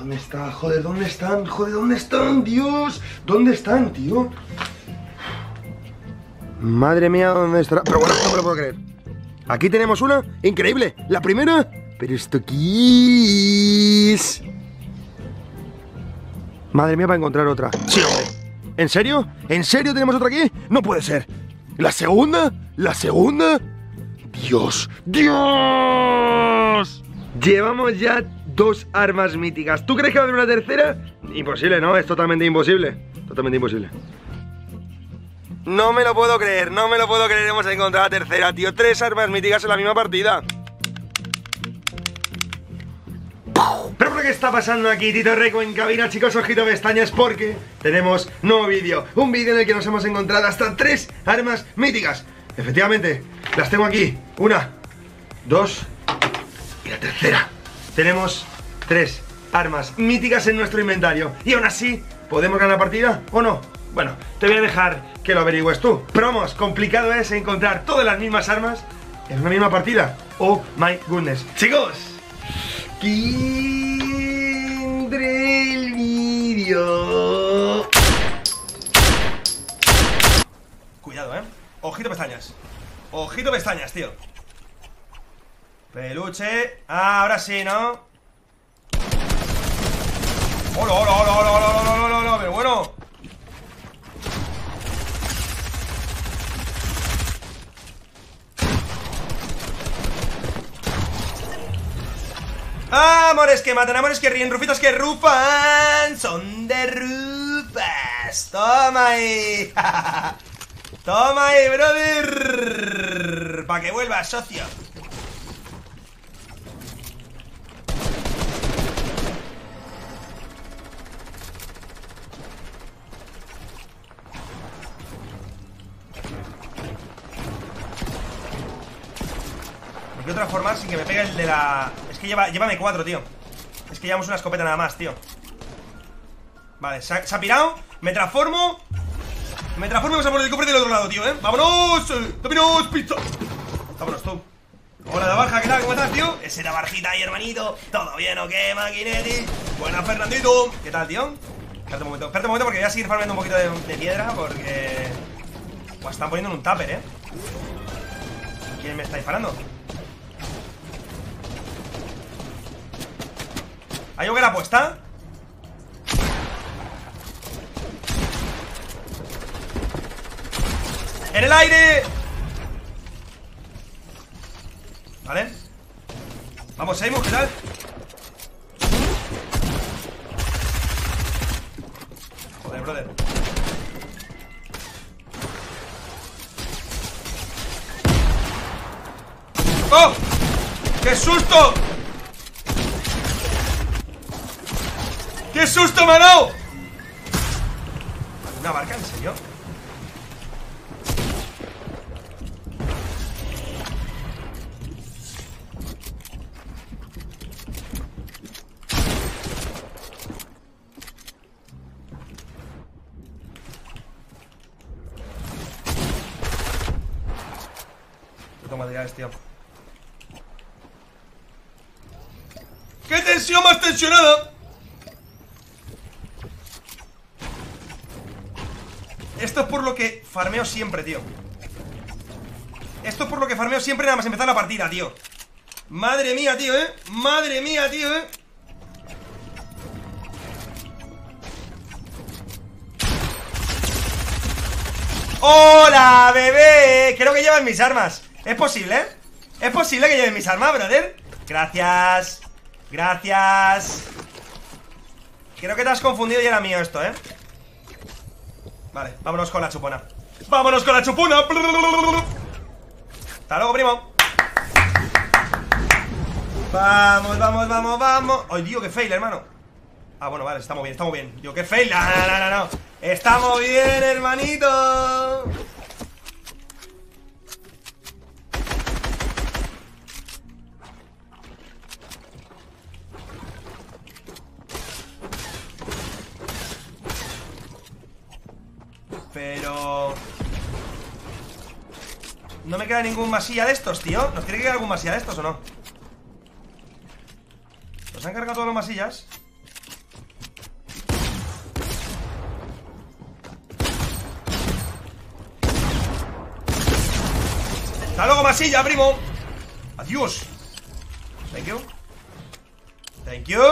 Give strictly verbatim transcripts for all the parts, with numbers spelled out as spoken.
¿Dónde está? Joder, ¿dónde están? Joder, ¿dónde están? Dios, ¿dónde están, tío? Madre mía, ¿dónde estará? Pero bueno, no me lo puedo creer. Aquí tenemos una, increíble. La primera. Pero esto aquí es... Madre mía, para encontrar otra. Sí, hombre. ¿En serio? ¿En serio tenemos otra aquí? No puede ser. ¿La segunda? ¿La segunda? Dios, Dios. Llevamos ya dos armas míticas. ¿Tú crees que va a haber una tercera? Imposible, ¿no? Es totalmente imposible. Totalmente imposible. No me lo puedo creer, no me lo puedo creer. Hemos encontrado la tercera, tío. Tres armas míticas en la misma partida. ¿Pero por qué está pasando aquí, Tito Reco en cabina, chicos? Ojito pestañas, porque tenemos nuevo vídeo. Un vídeo en el que nos hemos encontrado hasta tres armas míticas. Efectivamente, las tengo aquí. Una, dos y la tercera. Tenemos tres armas míticas en nuestro inventario. Y aún así, ¿podemos ganar la partida o no? Bueno, te voy a dejar que lo averigües tú. Pero vamos, complicado es encontrar todas las mismas armas en una misma partida. Oh my goodness. Chicos, tendré el vídeo. Cuidado, eh. Ojito pestañas. Ojito pestañas, tío. Peluche. Ah, ahora sí, ¿no? ¡Hola, hola, hola, hola, hola, hola, hola, hola! Pero bueno. Amores que matan, amores que ríen, rufitos que rufan. Son de rufas. Toma ahí. Toma ahí, brother. Pa' que vuelvas, socio. Me quiero transformar sin que me pegue el de la... Es que lleva, llévame cuatro, tío. Es que llevamos una escopeta nada más, tío. Vale, se ha, se ha pirado. Me transformo. Me transformo y vamos a poner el cofre del otro lado, tío, ¿eh? ¡Vámonos! ¡Vámonos, pizza! Vámonos, tú. Hola, Navarja, ¿qué tal? ¿Cómo estás, tío? Ese Navarjita ahí, hermanito. ¿Todo bien o qué, maquinetti? Buena, Fernandito. ¿Qué tal, tío? Espérate un momento, espérate un momento porque voy a seguir farmeando un poquito de, de piedra porque... Pues están poniendo en un tupper, ¿eh? ¿Quién me está disparando? ¿Hay hoguera apuesta? ¡En el aire! Vale. Vamos, Seymour, ¿qué tal? Joder, brother. ¡Oh! ¡Qué susto! ¡Qué susto me ha dado! ¿Una barca, en serio? No tengo materiales, tío. ¡Qué tensión más tensionada! Esto es por lo que farmeo siempre, tío. Esto es por lo que farmeo siempre nada más empezar la partida, tío. Madre mía, tío, eh. Madre mía, tío, eh. ¡Hola, bebé! Creo que llevan mis armas. ¿Es posible, eh? ¿Es posible que lleven mis armas, brother? Gracias. Gracias. Creo que te has confundido y era mío esto, eh. Vale, vámonos con la chupona. ¡Vámonos con la chupona! Hasta luego, primo. Vamos, vamos, vamos, vamos. Ay, tío, qué fail, hermano. Ah, bueno, vale, estamos bien, estamos bien. Tío, qué fail. No, no, no, no, no. Estamos bien, hermanito. Pero... no me queda ningún masilla de estos, tío. ¿Nos tiene que quedar algún masilla de estos o no? ¿Nos han cargado todos los masillas? masilla, primo. Adiós. Thank you. Thank you.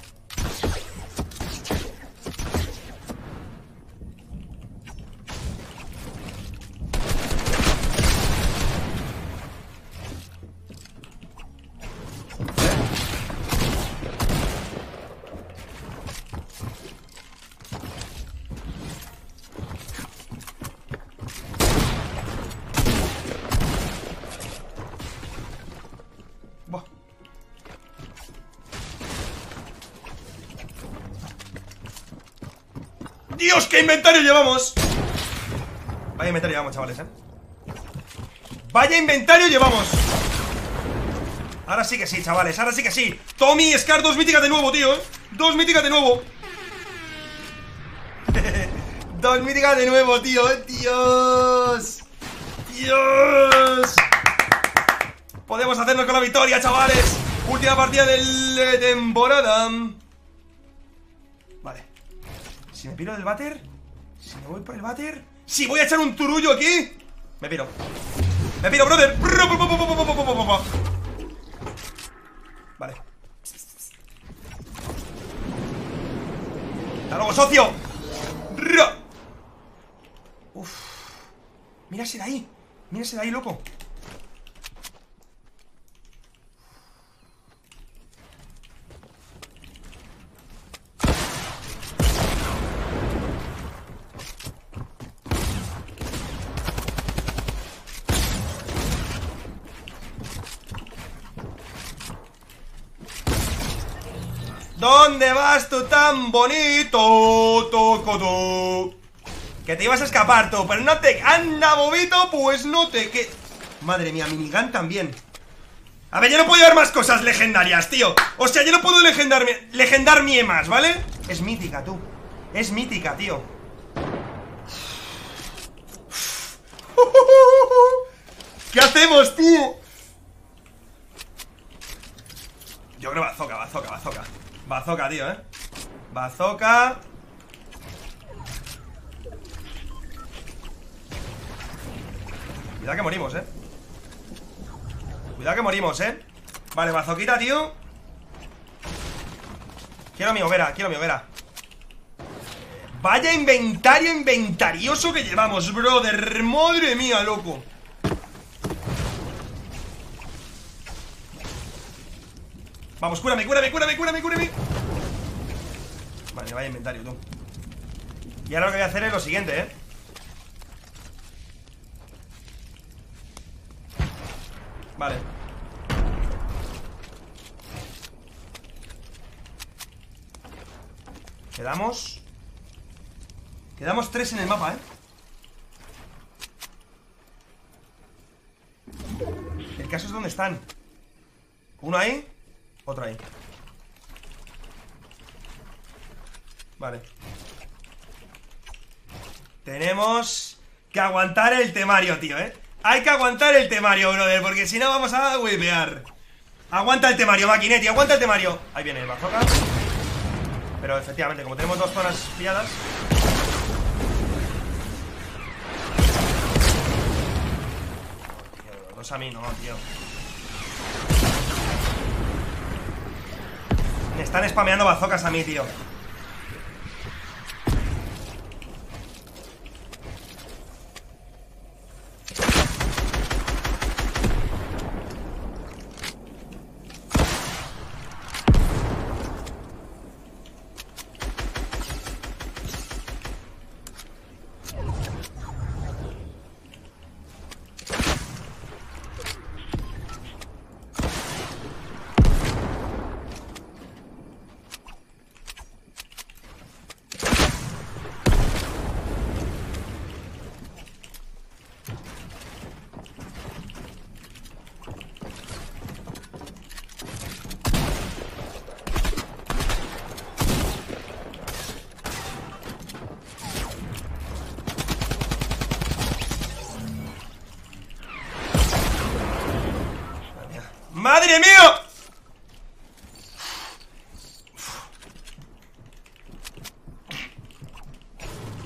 ¡Dios, qué inventario llevamos! Vaya inventario llevamos, chavales, eh Vaya inventario llevamos. Ahora sí que sí, chavales, ahora sí que sí. Tommy, Scar, dos míticas de nuevo, tío, eh Dos míticas de nuevo. Dos míticas de nuevo, tío, eh Dios. Dios. Podemos hacernos con la victoria, chavales. Última partida de la temporada. Vale. Si me piro del váter, si me voy por el váter, si voy a echar un turullo aquí, me piro. Me piro, brother. Vale. Hasta luego, socio. Uf. Mírase de ahí. Mírase de ahí, loco. ¿Dónde vas tú tan bonito, Tocoto? Que te ibas a escapar tú, pero no te... ¡Anda, bobito! Pues no te... que... Madre mía, minigun también. A ver, yo no puedo llevar más cosas legendarias, tío. O sea, yo no puedo legendarme... legendar mie más, ¿vale? Es mítica, tú. Es mítica, tío. ¿Qué hacemos, tío? Yo creo bazooka, bazooka, bazooka. Bazooka, tío, eh. Bazooka. Cuidado que morimos, eh. Cuidado que morimos, eh. Vale, bazoquita, tío. Quiero mi hoguera, quiero mi hoguera. Vaya inventario inventarioso que llevamos, brother. Madre mía, loco. Vamos, cúrame, cúrame, cúrame, cúrame, cúrame. Vale, vaya inventario, tú. Y ahora lo que voy a hacer es lo siguiente, eh. Vale. Quedamos Quedamos tres en el mapa, eh. El caso es dónde están. Uno ahí, otro ahí. Vale. Tenemos que aguantar el temario, tío, eh. Hay que aguantar el temario, brother, porque si no vamos a huevear. Aguanta el temario, maquinetti, aguanta el temario. Ahí viene el bazooka. Pero efectivamente, como tenemos dos zonas pilladas. Tío, los dos a mí no, tío. Me están spameando bazookas a mí, tío. ¡Madre mía!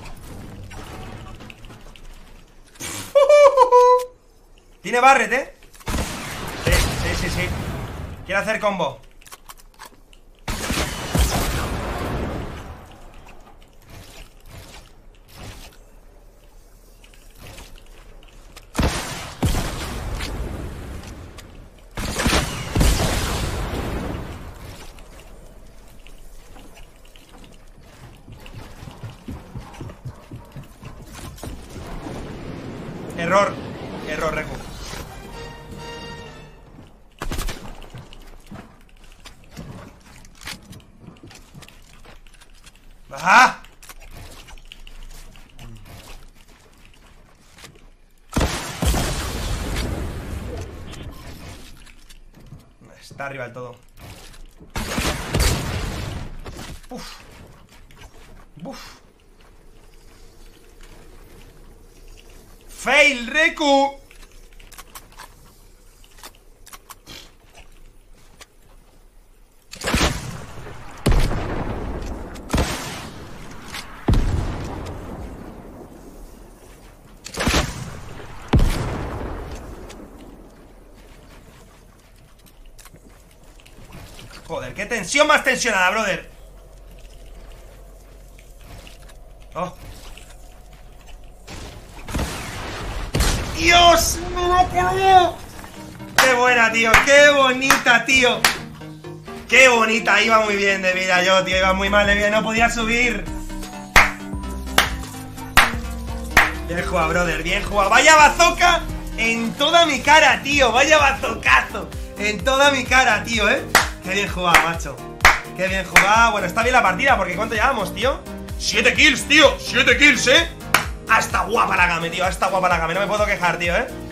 Tiene Barret, ¿eh? Quiero hacer combo. Error. Error, Reku. ¡Ah! Está arriba del todo. Uf. Uf. Fail, Reku. Joder, qué tensión más tensionada, brother. Oh. ¡Dios! ¡Me la cago! ¡Qué buena, tío! ¡Qué bonita, tío! ¡Qué bonita! Iba muy bien de vida yo, tío. Iba muy mal de vida. No podía subir. Bien jugado, brother. Bien jugado. ¡Vaya bazooka en toda mi cara, tío! ¡Vaya bazookazo en toda mi cara, tío, eh! ¡Qué bien jugado, macho! ¡Qué bien jugado! Bueno, está bien la partida, porque ¿cuánto llevamos, tío? ¡Siete kills, tío! ¡Siete kills, eh! Hasta guapa la game, tío, hasta guapa la game, no me puedo quejar, tío, eh